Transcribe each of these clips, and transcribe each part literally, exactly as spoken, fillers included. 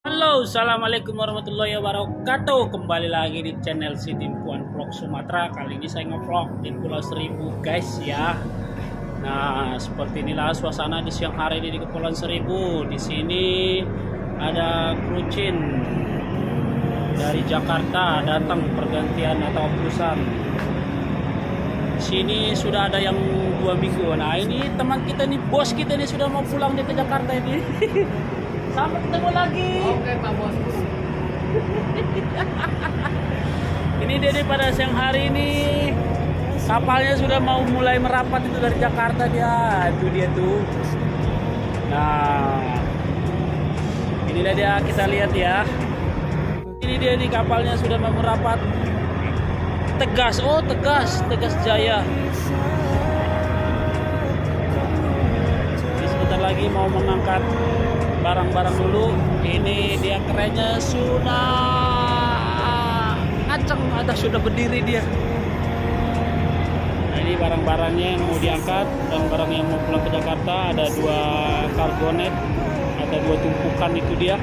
Halo, assalamualaikum warahmatullahi wabarakatuh. Kembali lagi di channel si Timpuan Vlog Sumatera. Kali ini saya ngevlog di Pulau Seribu, guys ya. Nah, seperti inilah suasana di siang hari ini di Kepulauan Seribu. Di sini ada krucin dari Jakarta datang pergantian atau urusan. Di sini sudah ada yang dua minggu. Nah, ini teman kita nih, bos kita nih sudah mau pulang dia ke Jakarta ini. Sampai ketemu lagi. Oke, Pak Bos. Ini dia nih pada siang hari ini kapalnya sudah mau mulai merapat itu dari Jakarta dia. Itu dia tuh. Nah, ini dia kita lihat ya. Ini dia nih kapalnya sudah mau merapat. Tegas, oh Tegas, Tegas Jaya. Ini sebentar lagi mau mengangkat barang-barang dulu. Ini dia kerennya sudah ngaceng, ada sudah berdiri dia. Nah, ini barang-barangnya yang mau diangkat, barang-barang yang mau pulang ke Jakarta. Ada dua kargonet, ada dua tumpukan itu dia.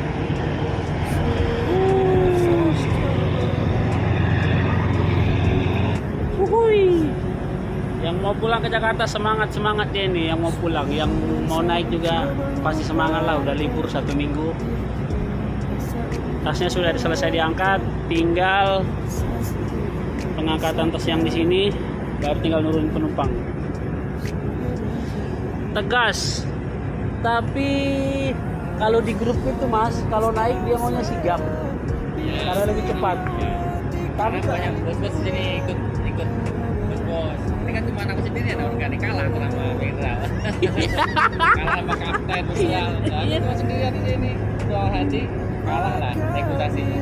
Uhuy. Yang mau pulang ke Jakarta semangat-semangat dia ini. Yang mau pulang, yang mau naik juga pasti semangat lah. Udah libur satu minggu. Tasnya sudah selesai diangkat, tinggal pengangkatan tas yang di sini, baru tinggal nurunin penumpang. Tegas, tapi kalau di grup itu mas, kalau naik dia maunya sigap, Ya, karena lebih cepat. Karena banyak bos-bos sini ikut ikut bos. Ini kan cuma aku sendiri ada organik kalah sama Mineral. Kalah sama kapten Mineral. Aku cuma sendirian di sini. Soal hati kalah lah reputasinya.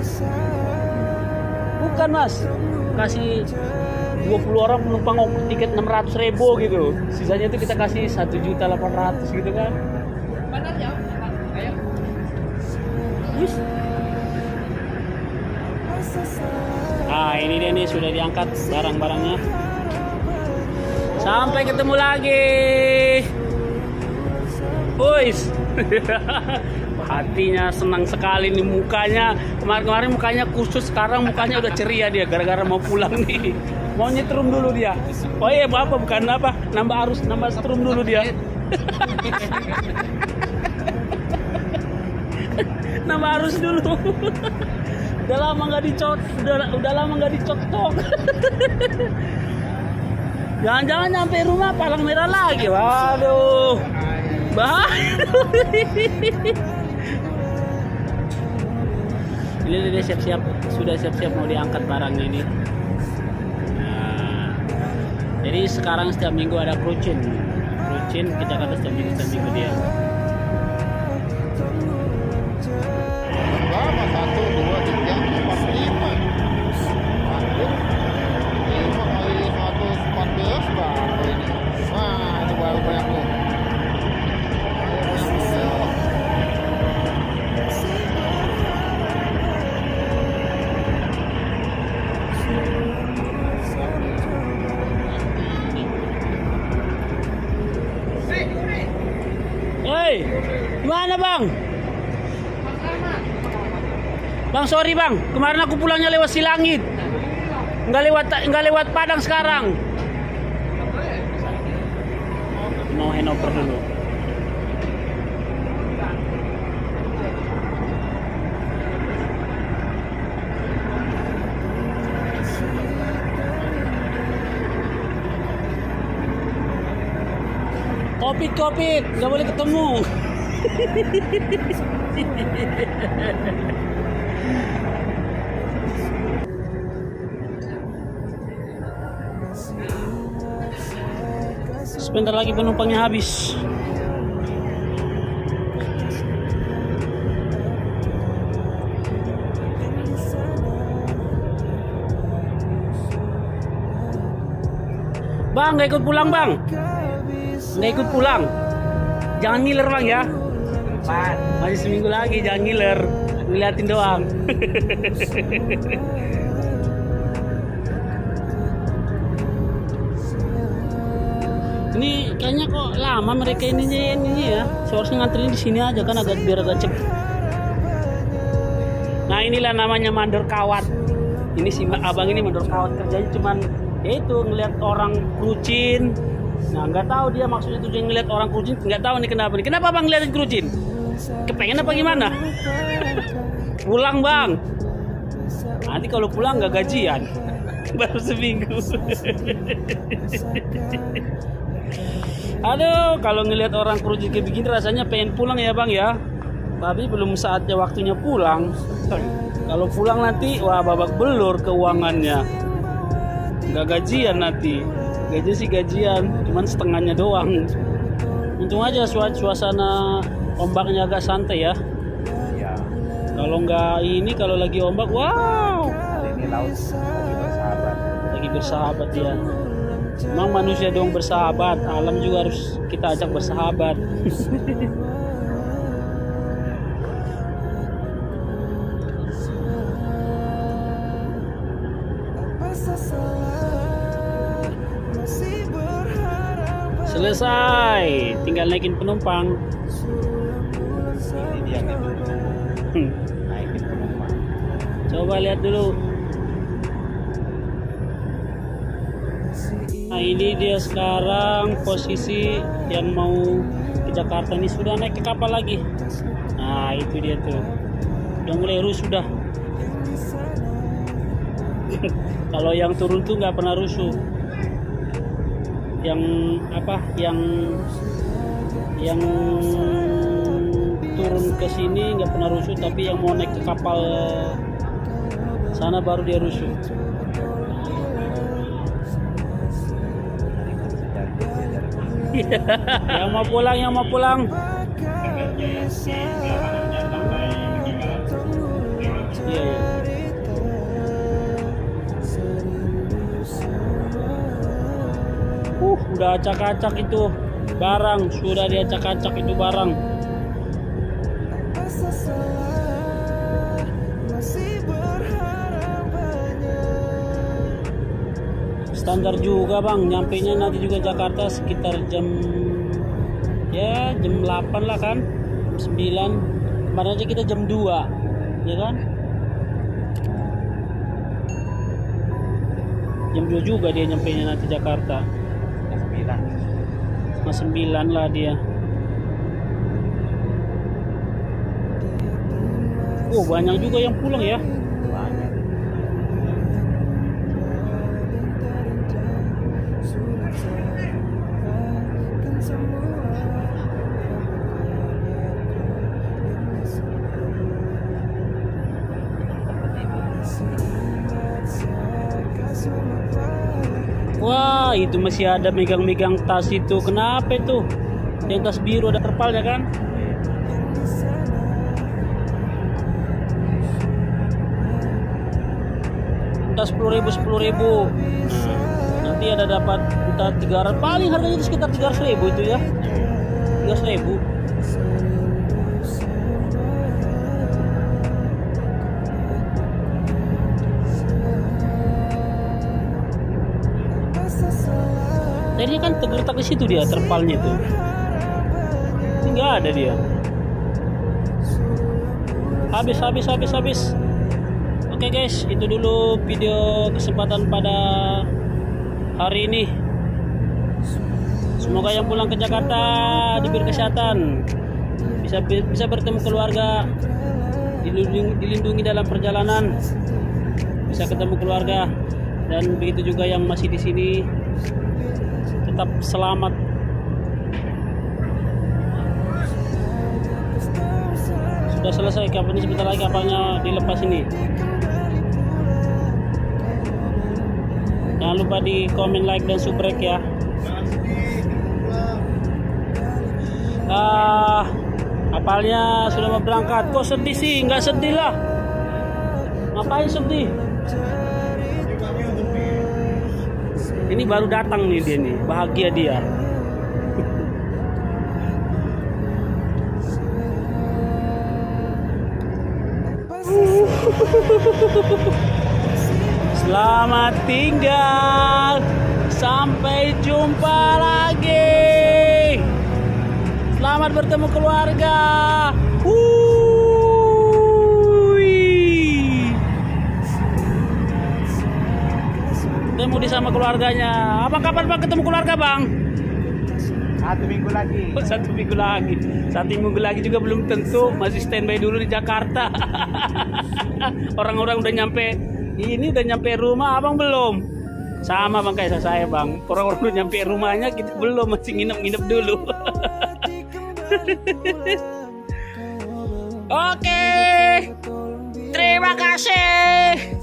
Bukan mas, kasih dua puluh orang penumpang tiket enam ratus ribu gitu. Sisanya itu kita kasih satu juta delapan ratus gitu kan. Benar ya? Ayo. Yes. Ah, ini dia nih sudah diangkat barang-barangnya. Sampai ketemu lagi. Boys. Hatinya senang sekali nih mukanya. Kemarin-kemarin mukanya kusut, sekarang mukanya udah ceria dia gara-gara mau pulang nih. Mau nyetrum dulu dia. Oh iya, apa bukan apa? Nambah arus, nambah setrum dulu dia. Nambah arus dulu. Udah lama nggak dicot, udah udah lama nggak dicocok. Jangan-jangan nyampe rumah palang merah lagi. Waduh. Bah. Ini dia siap-siap, sudah siap-siap mau diangkat barang ini. Nah, jadi sekarang setiap minggu ada krucin, krucin ke Jakarta setiap minggu setiap minggu dia. Berapa? Satu, dua, tiga, empat, lima. Waduh, lima kali seratus empat belas berapa ini? Wah, ini baru banyak loh. Hei, gimana bang? Bang, sorry bang, kemarin aku pulangnya lewat Silangit, nggak lewat nggak lewat Padang sekarang. Mau handover dulu. Kopit, kopit, nggak boleh ketemu. Sebentar lagi penumpangnya habis. Bang, nggak ikut pulang bang? Nggak ikut pulang? Jangan ngiler bang ya. Masih seminggu lagi, jangan ngiler. Ngeliatin doang. Ini kayaknya kok lama mereka ininya ini ya. Seharusnya nganterin di sini aja kan agak biar agak cepet. Nah inilah namanya mandor kawat. Ini si abang ini mandor kawat, kerjanya cuman yaitu ngelihat orang kerucin. Nah nggak tahu dia maksudnya tujuan ngelihat orang kerucin, nggak tahu nih kenapa nih. Kenapa bang ngeliatin kerucin? Kepengen apa gimana? Pulang bang. Nanti kalau pulang nggak gajian. Baru seminggu. Aduh, kalau ngelihat orang kerucin kayak begini rasanya pengen pulang ya bang ya. Tapi belum saatnya waktunya pulang. Kalau pulang nanti wah babak belur keuangannya. Nggak gajian nanti. Gaji sih gajian, cuman setengahnya doang. Untung aja suasana ombaknya agak santai ya. Ya. Kalau nggak ini, kalau lagi ombak, wow. Hari ini laut lagi bersahabat. Lagi bersahabat ya. Memang manusia dong bersahabat, alam juga harus kita ajak bersahabat. Selesai, tinggal naikin penumpang. Ini dia nih. Hmm. Naikin penumpang. Coba lihat dulu. Nah ini dia sekarang posisi yang mau ke Jakarta nih, sudah naik ke kapal lagi. Nah itu dia tuh, udah mulai rusuh dah. Kalau yang turun tuh nggak pernah rusuh. Yang apa? Yang yang turun ke sini nggak pernah rusuh, tapi yang mau naik ke kapal sana baru dia rusuh. Yang mau pulang, yang mau pulang. Iya, iya. Uh, udah acak-acak itu barang, sudah diacak-acak itu barang. Standar juga bang, nyampainya nanti juga Jakarta sekitar jam ya jam delapan lah kan, sembilan. Kemarin aja kita jam dua, ya kan? Jam dua juga dia nyampainya nanti Jakarta. sembilan. Mas sembilan lah dia. Oh banyak juga yang pulang ya. Banyak. Wah itu masih ada megang-megang tas itu. Kenapa itu? Yang tas biru ada terpalnya kan? Tas sepuluh ribu sepuluh ribu. Nah, nanti ada dapat entah tiga ratus, paling harganya itu sekitar tiga ratus ribu itu ya. Tiga ratus ribu. Tadinya kan terletak di situ dia terpalnya itu. Ini nggak ada dia. Habis, habis, habis, habis. Oke guys, itu dulu video kesempatan pada hari ini. Semoga yang pulang ke Jakarta diberi kesehatan, bisa bisa bertemu keluarga, dilindungi, dilindungi dalam perjalanan, bisa ketemu keluarga, dan begitu juga yang masih di sini tetap selamat. Sudah selesai kapal ini, sebentar lagi kapalnya dilepas ini. Jangan lupa di komen, like, dan subrek ya. Ah, kapalnya sudah mau berangkat. Kok sedih sih? Nggak sedih lah. Ngapain sedih? Ini baru datang nih dia nih, bahagia dia. Selamat tinggal, sampai jumpa lagi. Selamat bertemu keluarga. Wuih. keluarganya. Abang kapan bang ketemu keluarga bang? Satu minggu lagi. Oh, satu minggu lagi. Satu minggu lagi juga belum tentu. Masih standby dulu di Jakarta. Orang-orang udah nyampe. Ini udah nyampe rumah, abang belum. Sama bang kayak saya bang. Orang-orang udah nyampe rumahnya, kita belum, masih nginep-nginep dulu. Oke. Terima kasih.